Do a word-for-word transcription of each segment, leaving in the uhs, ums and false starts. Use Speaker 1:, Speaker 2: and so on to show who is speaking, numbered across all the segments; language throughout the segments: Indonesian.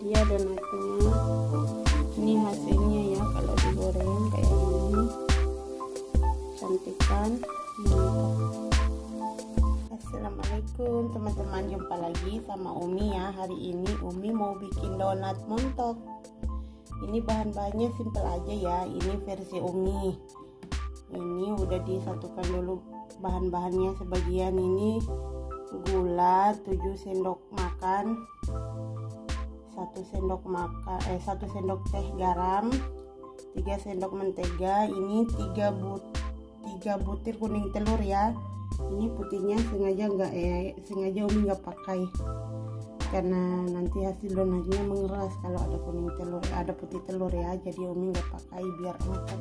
Speaker 1: ya donatnya. Ini hasilnya ya kalau digoreng kayak gini, cantik kan, mantap. Assalamualaikum teman-teman, jumpa lagi sama Umi ya. Hari ini Umi mau bikin donat montok. Ini bahan-bahannya simple aja ya, ini versi Umi. Ini udah disatukan dulu bahan-bahannya. Sebagian ini gula tujuh sendok makan, satu sendok makan eh satu sendok teh garam, tiga sendok mentega. Ini tiga but tiga butir kuning telur ya. Ini putihnya sengaja nggak eh sengaja Umi nggak pakai karena nanti hasil donatnya mengeras kalau ada kuning telur, ada putih telur ya. Jadi Umi nggak pakai biar empuk.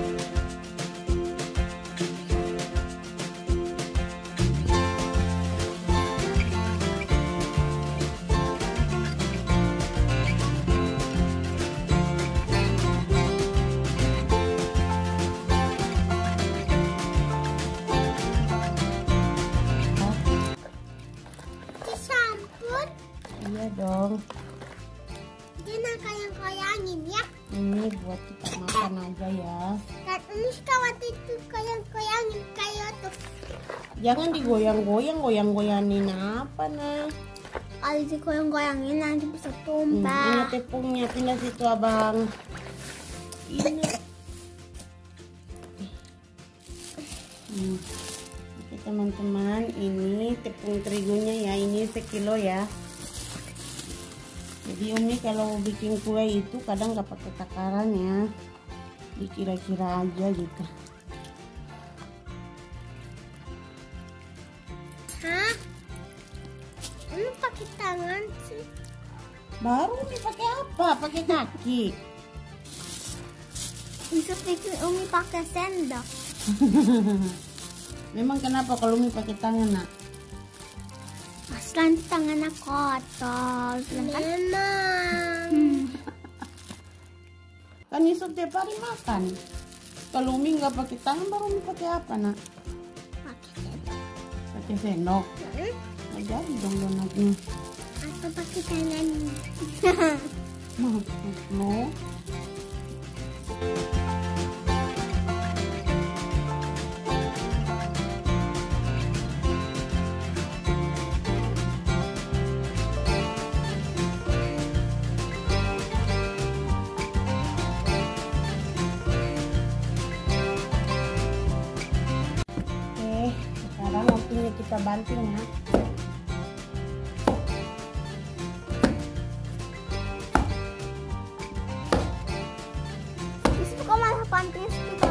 Speaker 1: Iya dong.
Speaker 2: Jangan koyang-koyangin ya.
Speaker 1: Ini buat kita makan aja ya.
Speaker 2: Dan ini kawat itu koyang-koyangin kayak tuh.
Speaker 1: Jangan digoyang-goyang, goyang-goyangin apa nah?
Speaker 2: Kalau digoyang-goyangin nanti bisa
Speaker 1: Hmm,
Speaker 2: tumpah.
Speaker 1: ini tepungnya pindah situ abang. Ini. Hmm. Oke teman-teman, ini tepung terigunya ya. Ini sekilo ya. Jadi Umi kalau bikin kue itu kadang nggak pakai takaran ya, dikira-kira aja gitu.
Speaker 2: Hah? Ini pakai tangan sih.
Speaker 1: Baru Umi pakai apa? Pakai kaki.
Speaker 2: Bisa pikir Umi pakai sendok.
Speaker 1: Memang kenapa kalau Umi pakai tangan nak?
Speaker 2: Pas nanti tangannya kotor. Memang. Hmm.
Speaker 1: Kan Yusuf tiap hari makan. Kalau Umi nggak pakai tangan, baru Umi pakai apa nak?
Speaker 2: Pakai sendok.
Speaker 1: Pakai sendok.
Speaker 2: Hmm?
Speaker 1: Nggak jadi dong donatnya.
Speaker 2: Atau pakai tangan.
Speaker 1: Maksud lo? Sekarang waktunya kita banting ya.
Speaker 2: Itu kok malah pantis gitu.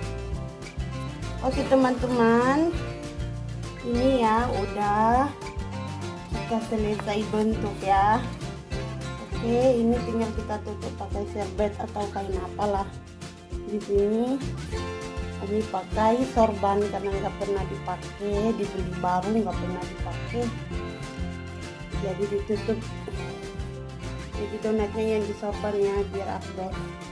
Speaker 1: Oke teman-teman, ini ya udah kita selesai bentuk ya. Oke, ini tinggal kita tutup pakai serbet atau kain apalah. Di sini Umi pakai sorban karena nggak pernah dipakai, dibeli baru nggak pernah dipakai, jadi ditutup. Jadi donatnya yang di sorban ya biar afdol.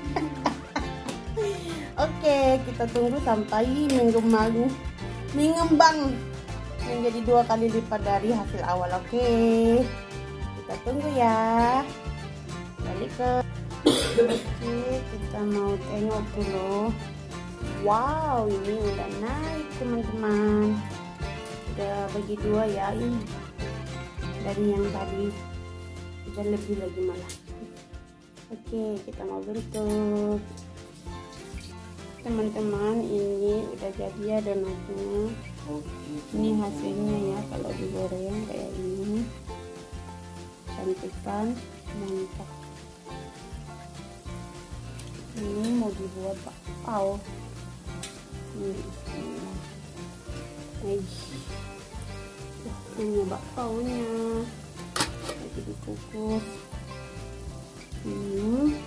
Speaker 1: Oke, kita tunggu sampai mengembang mengembang menjadi dua kali lipat dari hasil awal. Oke, kita tunggu ya. Balik ke Oke, kita mau tengok dulu. Wow, ini udah naik teman-teman, udah bagi dua ya. Ini dari yang tadi udah lebih lagi malah. Oke, kita mau bentuk teman-teman. Ini udah jadi ya donatnya. Ini hasilnya ya kalau digoreng kayak ini, cantik kan, mantap. Ini mau dibuat bakpao. Ini punya bakpaunya lagi dikukus. Hmm.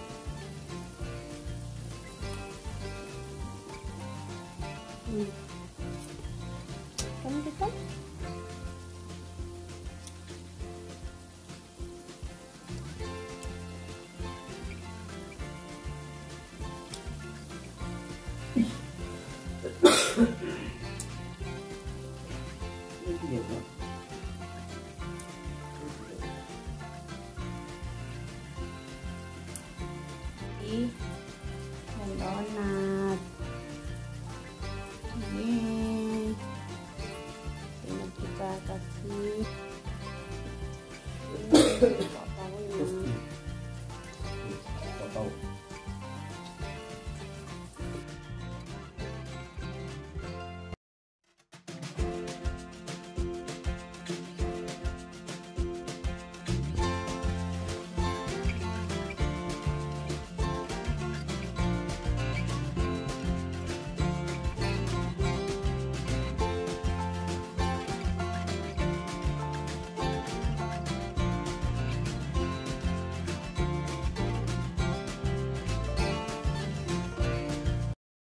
Speaker 1: Hmm. Kan kita roti dan donat. Ini ini kita kasih ini